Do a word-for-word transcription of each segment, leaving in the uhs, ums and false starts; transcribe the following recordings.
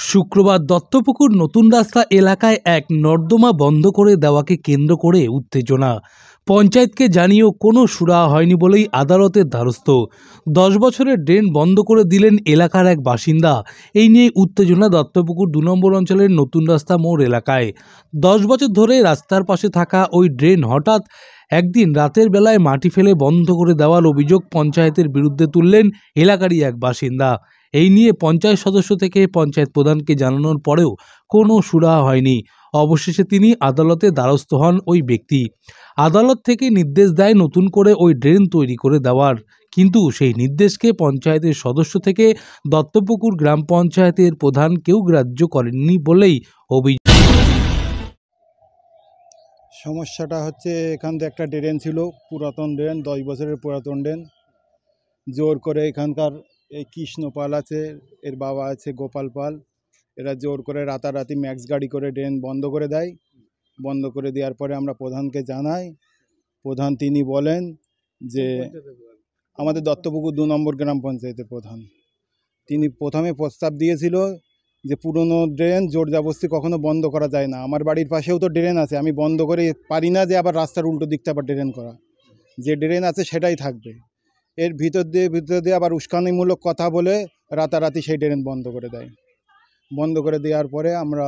শুক্রবার দত্তপুকুর নতুন রাস্তা এলাকায় এক নর্দমা বন্ধ করে দেওয়াকে কেন্দ্র করে উত্তেজনা। পঞ্চায়েতকে জানিয়েও কোনো সুরাহা হয়নি বলেই আদালতের দ্বারস্থ। দশ বছরের ড্রেন বন্ধ করে দিলেন এলাকার এক বাসিন্দা। এই নিয়ে উত্তেজনা দত্তপুকুর দু নম্বর অঞ্চলের নতুন রাস্তা মোড় এলাকায়। দশ বছর ধরে রাস্তার পাশে থাকা ওই ড্রেন হঠাৎ একদিন রাতের বেলায় মাটি ফেলে বন্ধ করে দেওয়ার অভিযোগ পঞ্চায়েতের বিরুদ্ধে তুললেন এলাকারই এক বাসিন্দা। এই নিয়ে পঞ্চায়েত সদস্য থেকে পঞ্চায়েত প্রধানকে জানানোর পরেও কোনো সুরাহা হয়নি। অবশেষে তিনি আদালতে দ্বারস্থ হন ওই ব্যক্তি। আদালত থেকে নির্দেশ দেয় নতুন করে ওই ড্রেন তৈরি করে দেওয়ার, কিন্তু সেই নির্দেশকে পঞ্চায়েতের সদস্য থেকে দত্তপুকুর গ্রাম পঞ্চায়েতের প্রধান কেউ গ্রাহ্য করেননি বলেই অভিযোগ। সমস্যাটা হচ্ছে, এখান থেকে একটা ড্রেন ছিল, পুরাতন ড্রেন, দশ বছরের পুরাতন ড্রেন। জোর করে এখানকার এই কৃষ্ণ পাল আছে, এর বাবা আছে গোপাল পাল, এরা জোর করে রাতারাতি ম্যাক্স গাড়ি করে ড্রেন বন্ধ করে দেয়। বন্ধ করে দেওয়ার পরে আমরা প্রধানকে জানাই। প্রধান তিনি বলেন যে আমাদের দত্তপুকুর দু নম্বর গ্রাম পঞ্চায়েতের প্রধান, তিনি প্রথমে প্রস্তাব দিয়েছিল যে পুরনো ড্রেন জোর জবরদস্তি কখনো বন্ধ করা যায় না। আমার বাড়ির পাশেও তো ড্রেন আছে, আমি বন্ধ করে পারি না যে আবার রাস্তার উল্টো দিকটা আবার ড্রেন করা। যে ড্রেন আছে সেটাই থাকবে। এর ভিতর দিয়ে ভিতর দিয়ে আবার উস্কানিমূলক কথা বলে রাতারাতি সেই ড্রেন বন্ধ করে দেয়। বন্ধ করে দেওয়ার পরে আমরা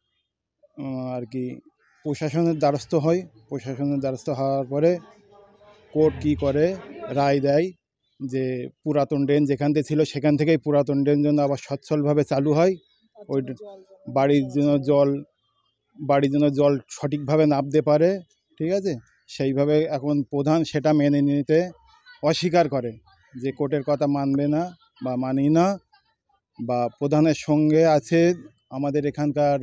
আর কি প্রশাসনের দ্বারস্থ হই। প্রশাসনের দ্বারস্থ হওয়ার পরে কোর্ট কী করে রায় দেয় যে পুরাতন ড্রেন যেখান থেকে ছিল সেখান থেকেই পুরাতন ড্রেন যেন আবার সচ্ছলভাবে চালু হয়। ওই বাড়ির জন্য জল বাড়ির জন্য জল সঠিকভাবে নামতে পারে, ঠিক আছে। সেইভাবে এখন প্রধান সেটা মেনে নিতে অস্বীকার করে, যে কোর্টের কথা মানবে না বা মানি না। বা প্রধানের সঙ্গে আছে আমাদের এখানকার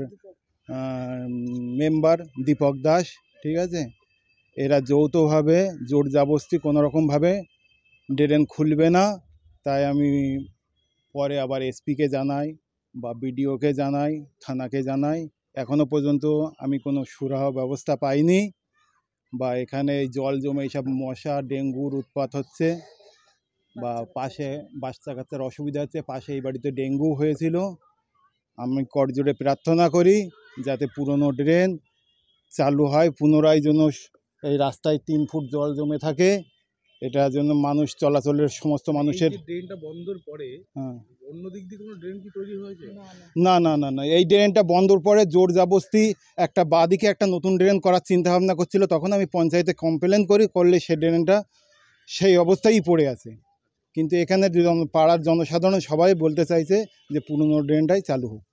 মেম্বার দীপক দাস, ঠিক আছে। এরা যৌথভাবে জোর জবরদস্তি কোনোরকমভাবে ড্রেন খুলবে না। তাই আমি পরে আবার এসপিকে জানাই বা বিডিওকে জানাই, থানাকে জানাই। এখনও পর্যন্ত আমি কোনো সুরাহা ব্যবস্থা পাইনি। বা এখানে এই জল জমে এইসব মশা ডেঙ্গুর উৎপাত হচ্ছে, বা পাশে বাচ্চা কাচ্চার অসুবিধা হচ্ছে। পাশে এই বাড়িতে ডেঙ্গু হয়েছিল। আমি করজোড়ে প্রার্থনা করি যাতে পুরনো ড্রেন চালু হয়, পুনরায় যেন এই রাস্তায় তিন ফুট জল জমে থাকে, এটার জন্য মানুষ চলাচলের সমস্ত মানুষের। ড্রেনটা বন্ধর পরে হ্যাঁ, অন্য দিক দিয়ে কোনো ড্রেন কি তৈরি হয়েছে? না না না না এই ড্রেনটা বন্ধর পরে জোর জবরদস্তি একটা বাঁদিকে একটা নতুন ড্রেন করার চিন্তা ভাবনা করছিল। তখন আমি পঞ্চায়েতে কমপ্লেন করি, করলে সে ড্রেনটা সেই অবস্থায় পড়ে আছে। কিন্তু এখানে পাড়ার জনসাধারণ সবাই বলতে চাইছে যে পুরনো ড্রেনটাই চালু হোক।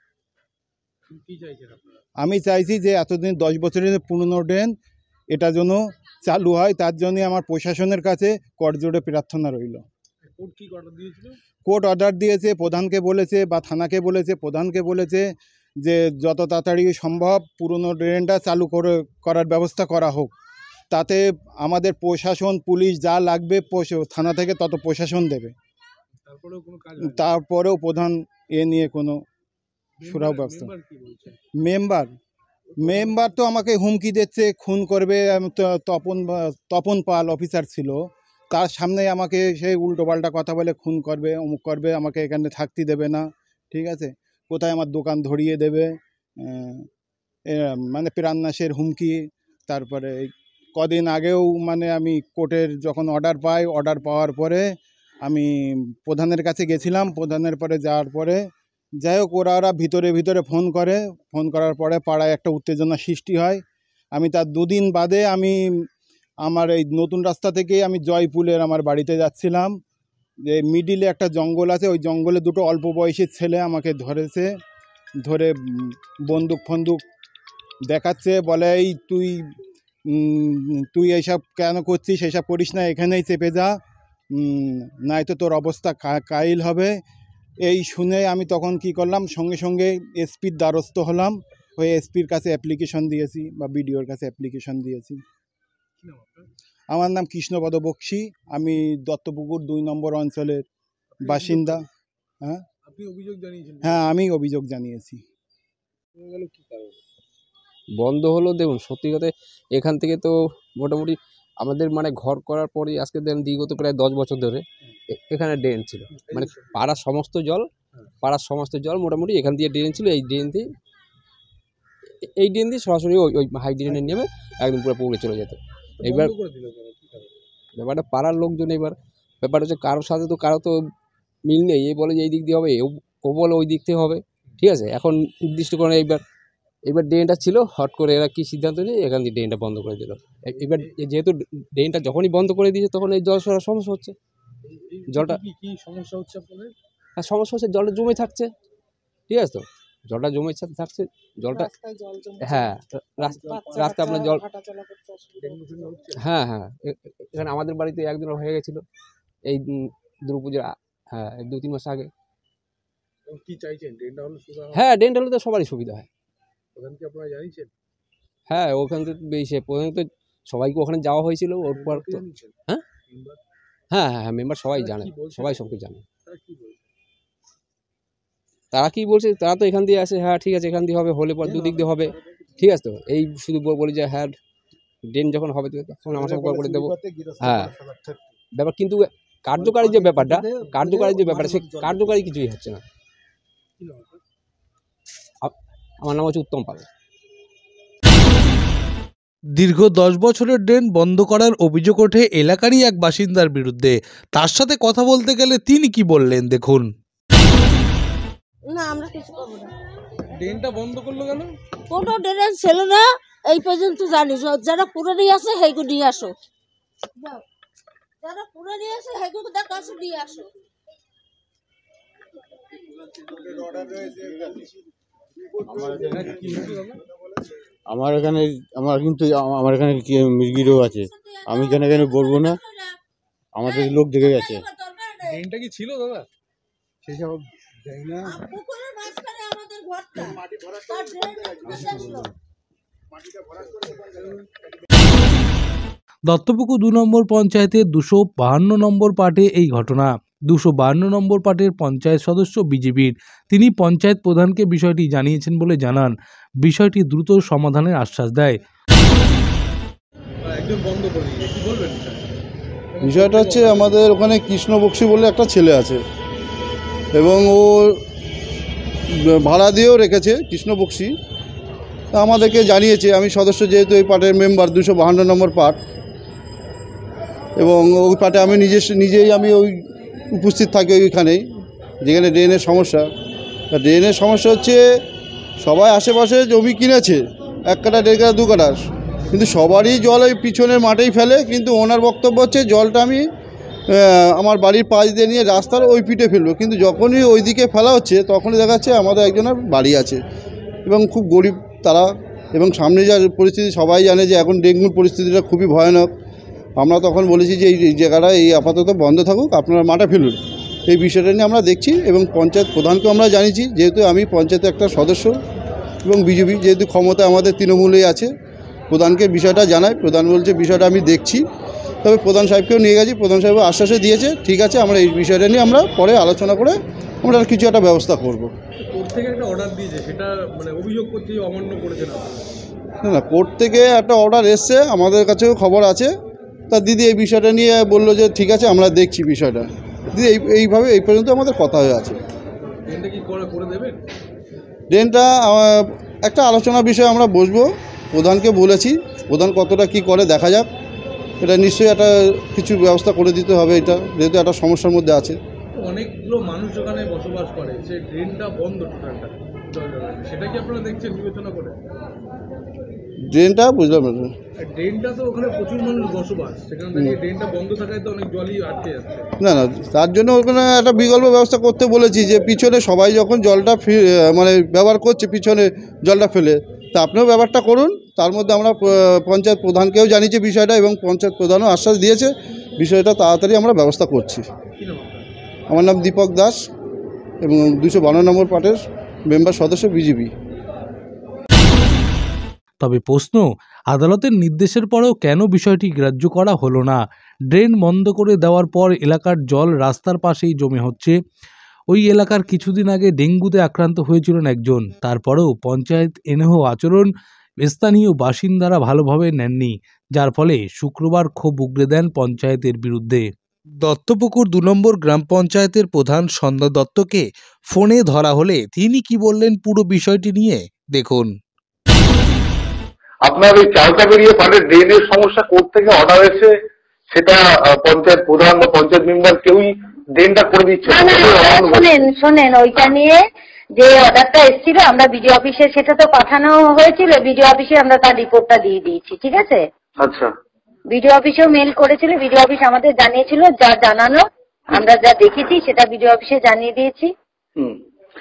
আমি চাইছি যে এতদিন দশ বছরের পুরনো ড্রেন এটা যেন চালু হয়, তার জন্যই আমার প্রশাসনের কাছে করজোড়ে প্রার্থনা রইল। কোর্ট অর্ডার দিয়েছে, প্রধানকে বলেছে বা থানাকে বলেছে। প্রধানকে বলেছে যে যত তাড়াতাড়ি সম্ভব পুরনো ড্রেনটা চালু করে করার ব্যবস্থা করা হোক। তাতে আমাদের প্রশাসন পুলিশ যা লাগবে থানা থেকে তত প্রশাসন দেবে। তারপরেও প্রধান এ নিয়ে কোনো সুরাহা ব্যবস্থা। মেম্বার মেম্বার তো আমাকে হুমকি দিচ্ছে, খুন করবে। তপন তপন পাল অফিসার ছিল, তার সামনে আমাকে সেই উল্টোপাল্টা কথা বলে খুন করবে, অমুক করবে, আমাকে এখানে থাকতে দেবে না, ঠিক আছে। কোথায় আমার দোকান ধরিয়ে দেবে, মানে প্রাণনাশের হুমকি। তারপরে কদিন আগেও মানে আমি কোর্টের যখন অর্ডার পাই, অর্ডার পাওয়ার পরে আমি প্রধানের কাছে গেছিলাম। প্রধানের পরে যাওয়ার পরে যাই হোক ওরা ওরা ভিতরে ভিতরে ফোন করে। ফোন করার পরে পাড়ায় একটা উত্তেজনা সৃষ্টি হয়। আমি তার দুদিন বাদে আমি আমার এই নতুন রাস্তা থেকে আমি জয়পুলের আমার বাড়িতে যাচ্ছিলাম। যে মিডিলে একটা জঙ্গল আছে, ওই জঙ্গলে দুটো অল্প বয়সী ছেলে আমাকে ধরেছে। ধরে বন্দুক ফন্দুক দেখাচ্ছে, বলে এই তুই তুই এইসব কেন করছিস, এইসব করিস না, এখানেই চেপে যা, নয়তো তোর অবস্থা কাইল হবে। এই শুনে আমি তখন কি করলাম, সঙ্গে সঙ্গে এসপির দ্বারস্থ হলাম। ওই এসপির কাছে অ্যাপ্লিকেশন দিয়েছি বা বিডিওর কাছে অ্যাপ্লিকেশন দিয়েছি। আমার নাম কৃষ্ণপদ বক্সি, আমি দত্তপুকুর দুই নম্বর অঞ্চলের বাসিন্দা। হ্যাঁ, আপনি অভিযোগ জানিয়েছেন? হ্যাঁ, আমি অভিযোগ জানিয়েছি। বন্ধ হলো, দেখুন সত্যি কথা এখান থেকে তো মোটামুটি আমাদের মানে ঘর করার পরে আজকে ধরেন বিগত প্রায় দশ বছর ধরে এ- এখানে ড্রেন ছিল, মানে পাড়ার সমস্ত জল পাড়ার সমস্ত জল মোটামুটি এখান দিয়ে ড্রেন ছিল। এই ড্রেন দিয়ে এ- এই ড্রেন দিয়ে সরাসরি ওই ওই হাই ড্রেনে নেমে একদম পুরো পুকুরে চলে যেত। এইবার ব্যাপারটা পাড়ার লোকজন, এবার ব্যাপারটা হচ্ছে কারোর সাথে তো কারো তো মিল নেই। এ বলে যে এই দিক দিয়ে হবে, ও- ও বলে ওই দিক থেকে হবে, ঠিক আছে। এখন নির্দিষ্ট করে এইবার এবার ড্রেনটা ছিল, হট করে এরা কী সিদ্ধান্ত নিয়ে এখান দিয়ে ড্রেনটা বন্ধ করে দিল। এ- এবার যেহেতু ড্রেনটা যখনই বন্ধ করে দিয়েছে তখন এই জল সরার সমস্যা হচ্ছে। জলটা কি সমস্যা হচ্ছে আপনাদের? আর সমস্যা হচ্ছে জলটা জমে থাকছে, ঠিক আছে। তো জলটা জমে থা- থাকছে জলটা, হ্যাঁ রাস- রাস্তা আপনার জল, হ্যাঁ হ্যাঁ এ- এ- এখানে আমাদের বাড়িতে একদিন হয়ে গেছিল এই উম, দুর্গাপুজোর আ- হ্যাঁ এই দু তিন মাস আগে। কি চাইছেন? ড্রেনটা হলে সুবিধা হবে? হ্যাঁ ড্রেনটা হলে তো সবারই সুবিধা হয়। প্রধান কি আপনারা জানিয়েছেন? হ্যাঁ ওখান থেকে বেশি প্রথমে তো সবাইকে ওখানে যাওয়া হয়েছিল, ওর পর তো জানিয়েছেন? হ্যাঁ মেম্বার হ্যাঁ হ্যাঁ হ্যাঁ মেম্বার সবাই তারা জানে, কি বলছে? সবাই সব কিছু জানে। তারা কি বলছে? তারা কি বলছে, তারা তো এখান দিয়ে আসে, হ্যাঁ ঠিক আছে এখান দিয়ে হবে, হলে পর দুদিক দিয়ে হবে, ঠিক আছে। তো এই শুধু বল- বলি যে হ্যাঁ ড্রেন যখন হবে তখন আমার সব করে দেবো, হ্যাঁ ব্যাপার। কিন্তু কার্যকারী যে ব্যাপারটা, কার্যকারী যে ব্যাপারটা সে কার্যকারী কিছুই হচ্ছে না। কি নাম আপনার? আপ- আমার নাম হচ্ছে উত্তম পাল। দীর্ঘ দশ বছরের ড্রেন বন্ধ করার অভিযোগ ওঠে এলাকারই এক বাসিন্দার বিরুদ্ধে। তার সাথে কথা বলতে গেলে তিনি কি বললেন দেখুন। না আমরা কিছু করবো না, ড্রেনটা বন্ধ করলো কেন? কোনো ড্রেন ছিল না এই পর্যন্ত জানি। য- যারা পুরানি আছে সেইগুলো নিয়ে আসো, যাও। যারা পুরানি আছে সেইগুলো দেখ আসো, নিয়ে আসো। আমার এখানে আমার কিন্তু আমার এখানে কি মুরগিরও আছে, আমি কেন এখানে বলবো না, আমাদের লোক দেখে গেছে। ড্রেনটা কি ছিল দাদা? সেসব যাই না। আর পুকুরের মাঝখানে আমাদের ঘরটা, তার ড্রেনটা ধসে আসলো। দত্তপুকুর দু নম্বর পঞ্চায়েতের দুশো বাহান্ন নম্বর পার্টে এই ঘটনা। দুশো বাহান্ন নম্বর পার্টের পঞ্চায়েত সদস্য বিজেপির, তিনি পঞ্চায়েত প্রধানকে বিষয়টি জানিয়েছেন বলে জানান। বিষয়টি দ্রুত সমাধানের আশ্বাস দেয়। বিষয়টা হচ্ছে আমাদের ওখানে কৃষ্ণ বক্সি বলে একটা ছেলে আছে এবং ও ভাড়া দিয়েও রেখেছে কৃষ্ণ বক্সি। তা আমাদেরকে জানিয়েছে, আমি সদস্য যেহেতু এই পার্টের মেম্বার দুশো বাহান্ন নম্বর পার্ট, এবং ওই পার্টে আমি নিজে নিজেই আমি ওই উপস্থিত থাকি ওইখানেই যেখানে ড্রেনের সমস্যা। তা ড্রেনের সমস্যা হচ্ছে সবাই আশেপাশে জমি কিনেছে, এক কাঠা দেড় কাঠা দু কাঠা, কিন্তু সবারই জল ওই পিছনের মাঠেই ফেলে। কিন্তু ওনার বক্তব্য হচ্ছে জলটা আমি আহ, আমার বাড়ির পাশ দিয়ে নিয়ে রাস্তার ওই পিঠে ফেলবো, কিন্তু যখনই ওই দিকে ফেলা হচ্ছে তখনই দেখা যাচ্ছে আমাদের একজনের বাড়ি আছে এবং খুব গরিব তারা, এবং সামনে যা পরিস্থিতি সবাই জানে যে এখন ডেঙ্গুর পরিস্থিতিটা খুবই ভয়ানক। আমরা তখন বলেছি যে এই জায়গাটা এই আপাতত বন্ধ থাকুক, আপনারা মাঠে ফেলুন। এই বিষয়টা নিয়ে আমরা দেখছি এবং পঞ্চায়েত প্রধানকেও আমরা জানিয়েছি, যেহেতু আমি পঞ্চায়েতের একটা সদস্য এবং বিজেপি যেহেতু ক্ষমতা আমাদের তৃণমূলেই আছে, প্রধানকে বিষয়টা জানাই। প্রধান বলছে বিষয়টা আমি দেখছি, তবে প্রধান সাহেবকেও নিয়ে গেছি, প্রধান সাহেব আশ্বাসে দিয়েছে ঠিক আছে আমরা এই বিষয়টা নিয়ে আমরা পরে আলোচনা করে আমরা কিছু একটা ব্যবস্থা করব। কোর্ট থেকে একটা অর্ডার দিয়েছে, সেটা মানে অভিযোগ করছে অমান্য করেছে না? না না, কোর্ট থেকে একটা অর্ডার এসছে, আমাদের কাছেও খবর আছে। তা দিদি এই বিষয়টা নিয়ে বললো যে ঠিক আছে আমরা দেখছি বিষয়টা। দিদি এই এইভাবে এই পর্যন্ত আমাদের কথা হয়ে আছে। ড্রেনটা কি করে করে দেবেন? ড্রেনটা আহ, একটা আলোচনার বিষয়ে আমরা বসবো, প্রধানকে বলেছি, প্রধান কতটা কি করে দেখা যাক। এটা নিশ্চয়ই একটা কিছু ব্যবস্থা করে দিতে হবে, এটা যেহেতু একটা সমস্যার মধ্যে আছে। অনেকগুলো মানুষ ওখানে বসবাস করে, সে ড্রেনটা বন্ধ টোটালটা জল জমে, সেটা কি আপনারা দেখছেন বিবেচনা করে? ড্রেনটা বুঝলাম না। ড্রেনটা তো ওখানে প্রচুর মানুষ বসবাস, সেখান থেকে ড্রেনটা বন্ধ থাকায় তো অনেক জলই আটকে যাচ্ছে। না না, তার জন্য ওখানে একটা বিকল্প ব্যবস্থা করতে বলেছি, যে পিছনে সবাই যখন জলটা ফি- মানে ব্যবহার করছে পিছনে জলটা ফেলে, তা আপনিও ব্যাপারটা করুন। তার মধ্যে আমরা আহ, পঞ্চায়েত প্রধানকেও জানিয়েছি বিষয়টা এবং পঞ্চায়েত প্রধানও আশ্বাস দিয়েছে বিষয়টা তাড়াতাড়ি আমরা ব্যবস্থা করছি। কি নাম আপনার? আমার নাম দীপক দাস এবং দুশো বান্ন নম্বর পার্টের মেম্বার সদস্য বিজেপি। তবে প্রশ্ন, আদালতের নির্দেশের পরেও কেন বিষয়টি গ্রাহ্য করা হলো না? ড্রেন বন্ধ করে দেওয়ার পর এলাকার জল রাস্তার পাশেই জমে হচ্ছে। ওই এলাকার কিছুদিন আগে ডেঙ্গুতে আক্রান্ত হয়েছিলেন একজন, তারপরেও পঞ্চায়েত এনেহ আচরণ স্থানীয় বাসিন্দারা ভালোভাবে নেননি, যার ফলে শুক্রবার ক্ষোভ উগরে দেন পঞ্চায়েতের বিরুদ্ধে। দত্তপুকুর দু নম্বর গ্রাম পঞ্চায়েতের প্রধান সন্ধ্যা দত্তকে ফোনে ধরা হলে তিনি কি বললেন পুরো বিষয়টি নিয়ে দেখুন। আপনার ওই চালটা বেরিয়ে পাড়ের ড্রেনের সমস্যা কোর্ট থেকে অর্ডার এসে সেটা আহ, পঞ্চায়েত প্রধান বা পঞ্চায়েত মেম্বার কেউই ড্রেনটা করে দিচ্ছে না না না, শোনেন শোনেন ওইটা নিয়ে যে অর্ডারটা এসেছিল আমরা বিডিও অফিসে সেটা তো পাঠানো হয়েছিল, বিডিও অফিসে আমরা তার রিপোর্টটা দিয়ে দিয়েছি, ঠিক আছে। আচ্ছা, বিডিও অফিসেও মেল করেছিল, বিডিও অফিস আমাদের জানিয়েছিল, যা জানানো আমরা যা দেখেছি সেটা বিডিও অফিসে জানিয়ে দিয়েছি। হুম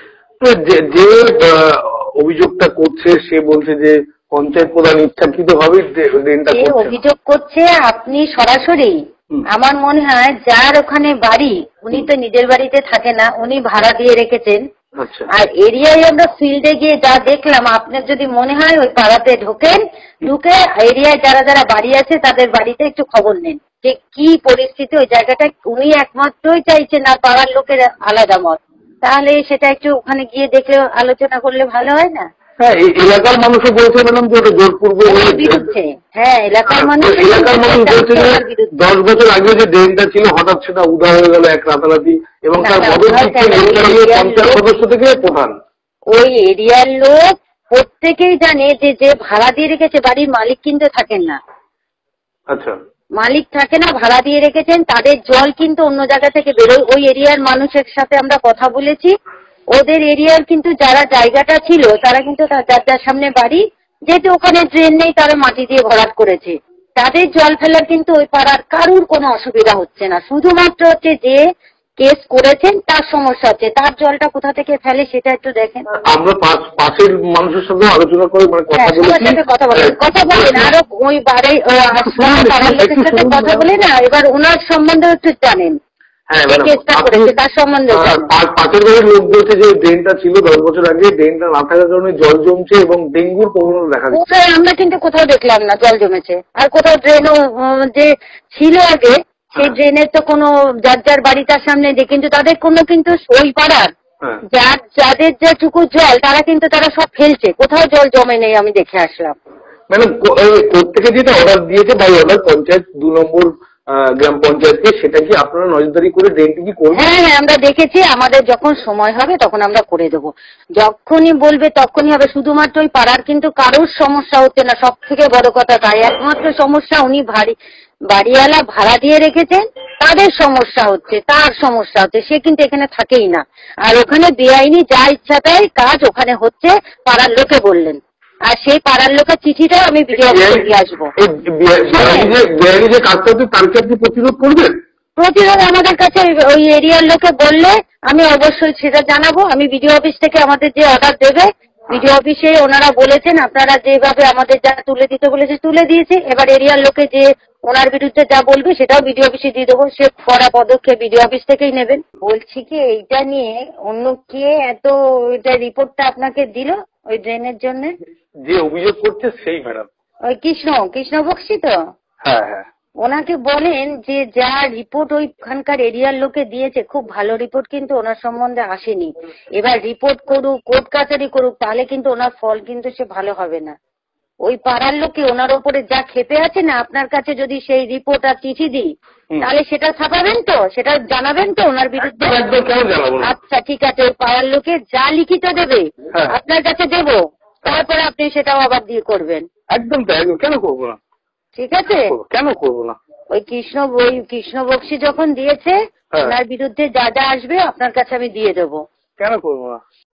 তো যে যে, আহ, অভিযোগটা করছে সে বলছে যে পঞ্চায়েত প্রধান ইচ্ছাকৃত ভাবে ড্রেনটা যে করছে না। অভিযোগ করছে আপনি সরাসরি, হুম। আমার মনে হয় যার ওখানে বাড়ি উনি তো নিজের বাড়িতে থাকে না, উনি ভাড়া দিয়ে রেখেছেন। আচ্ছা, আর এরিয়ায় আমরা ফিল্ডে গিয়ে যা দেখলাম, আপনার যদি মনে হয় ওই পাড়াতে ঢোকেন, ঢুকে এরিয়ায় যারা যারা বাড়ি আছে তাদের বাড়িতে একটু খবর নেন যে কি পরিস্থিতি ওই জায়গাটা। উনি একমাত্রই চাইছেন আর পাড়ার লোকের আলাদা মত, তাহলে সেটা একটু ওখানে গিয়ে দেখলে আলোচনা করলে ভালো হয় না? হ্যাঁ এই এলাকার মানুষও বলছে ম্যাডাম যে ওটা জোরপূর্বক ওনার বিরুদ্ধে, হ্যাঁ এলাকার মানুষ এলাকার মানুষ বলছে যে বিরুদ্ধে। দশ বছর আগে যে ড্রেনটা ছিল হঠাৎ সেটা উদা হয়ে গেল এক রাতারাতি এবং না, তার না, বদল উধাও করতে কেন? নিয়ে এরিয়ার পঞ্চায়েত লোক- সদস্য থেকে প্রধান। ওই এরিয়ার লোক প্রত্যেকেই জানে যে যে ভাড়া দিয়ে রেখেছে বাড়ির মালিক কিন্তু থাকেন না, আচ্ছা, মালিক থাকে না, ভাড়া দিয়ে রেখেছেন, তাদের জল কিন্তু অন্য জায়গা থেকে বেরোয়। ওই এরিয়ার মানুষের সাথে আমরা কথা বলেছি, ওদের এরিয়ার কিন্তু যারা জায়গাটা ছিল তারা কিন্তু তার যার যার সামনে বাড়ি, যেহেতু ওখানে ড্রেন নেই তারা মাটি দিয়ে ভরাট করেছে, তাদের জল ফেলার কিন্তু ওই পাড়ার কারুর কোনো অসুবিধা হচ্ছে না। শুধুমাত্র হচ্ছে যে কেস করেছেন তার সমস্যা হচ্ছে, তার জলটা কোথা থেকে ফেলে সেটা একটু দেখেন। আমরা পাশ- পাশের মানুষের সাথে আলোচনা করে মানে কথা হ্যাঁ, সবার সাথে কথা বলেন, বলেছি কথা বলেন আরো ওই বাড়ি পাড়ার লোকের সাথে কথা বলে না, এবার ওনার সম্বন্ধে একটু জানেন, হ্যাঁ যে ম্যাডাম, কেসটা আপনি- করেছে তার সম্বন্ধে আহ, জানেন। পা- পাশের বাড়ির লোক বলছে যে ড্রেনটা ছিল দশ বছর আগে, ড্রেনটা না থাকার কারণে জল জমছে এবং ডেঙ্গুর প্রবণতা দেখা দিচ্ছে। কোথায় আমরা কিন্তু কোথাও দেখলাম না জল জমেছে, আর কোথাও ড্রেনও যে ছিল আগে সেই ড্রেনের তো কোনো যার যার বাড়ি তার সামনে যে, কিন্তু তাদের কোনো কিন্তু ওই পাড়ার হ্যাঁ, যার যাদের যেটুকু জল তারা কিন্তু তারা সব ফেলছে, কোথাও জল জমে নেই, আমি দেখে আসলাম। ম্যাডাম কোর্ট থেকে যেটা অর্ডার দিয়েছে বাই অর্ডার পঞ্চায়েত দু নম্বর আহ, গ্রাম পঞ্চায়েতকে, সেটা কি আপনারা নজরদারি করে ড্রেনটি কি করবেন? হ্যাঁ হ্যাঁ আমরা দেখেছি, আমাদের যখন সময় হবে তখন আমরা করে দেবো, যখনই বলবে তখনই হবে। শুধুমাত্র ওই পাড়ার কিন্তু কারোর সমস্যা হচ্ছে না, সব থেকে বড় কথা তাই, একমাত্র সমস্যা উনি ভারী বাড়িওয়ালা ভাড়া দিয়ে রেখেছেন তাদের সমস্যা হচ্ছে, তার সমস্যা হচ্ছে, সে কিন্তু এখানে থাকেই না। আর ওখানে বেআইনি যা ইচ্ছা তাই কাজ ওখানে হচ্ছে, পাড়ার লোকে বললেন, আর সেই পাড়ার লোকের চিঠিটাও আমি ভিডিও দিয়ে আসবো। এই বে- বেআইনি যে- বেআইনি যে কাজটা হচ্ছে তার কি আপনি প্রতিরোধ করবেন? প্রতিরোধ আমাদের কাছে ওই এরিয়ার লোকে বললে আমি অবশ্যই সেটা জানাবো। আমি বিডিও অফিস থেকে আমাদের যে অর্ডার দেবে, বিডিও অফিসে ওনারা বলেছেন আপনারা যেভাবে আমাদের যা তুলে দিতে বলেছে তুলে দিয়েছে, এবার এরিয়ার লোকে যে ওনার বিরুদ্ধে যা বলবে সেটাও বিডিও অফিসে দিয়ে দেবো, সে কড়া পদক্ষেপ বিডিও অফিস থেকেই নেবেন। বলছি কি এইটা নিয়ে অন্য কে এত এটা রিপোর্টটা আপনাকে দিল ওই ড্রেনের জন্য? যে অভিযোগ করছে সেই ম্যাডাম। ওই কৃষ্ণ কৃষ্ণ বক্সি তো, হ্যাঁ হ্যাঁ, ওনাকে বলেন যে যা রিপোর্ট ওইখানকার এরিয়ার লোকে দিয়েছে খুব ভালো রিপোর্ট কিন্তু ওনার সম্বন্ধে আসেনি। এবার রিপোর্ট করুক, কোর্ট কাছারি করুক, তাহলে কিন্তু ওনার ফল কিন্তু সে ভালো হবে না। ওই পাড়ার লোকে ওনার ওপরে যা খেপে আছে না, আপনার কাছে যদি সেই রিপোর্ট আর চিঠি দিই তাহলে সেটা ছাপাবেন তো, সেটা জানাবেন তো ওনার বিরুদ্ধে? একদম কেন জানাবো না। আচ্ছা ঠিক আছে, ওই পাড়ার লোকে যা লিখিত দেবে হ্যাঁ। আপনার কাছে দেবো, তারপরে আপনি সেটাও আবার দিয়ে করবেন, একদম তাই, একদম কেন করবো না, ঠিক আছে? কেন করবো না। ওই কৃষ্ণ ওই কৃষ্ণ বক্সি যখন দিয়েছে হ্যাঁ। ওনার বিরুদ্ধে যা যা আসবে আপনার কাছে আমি দিয়ে দেবো। কেন করবো না।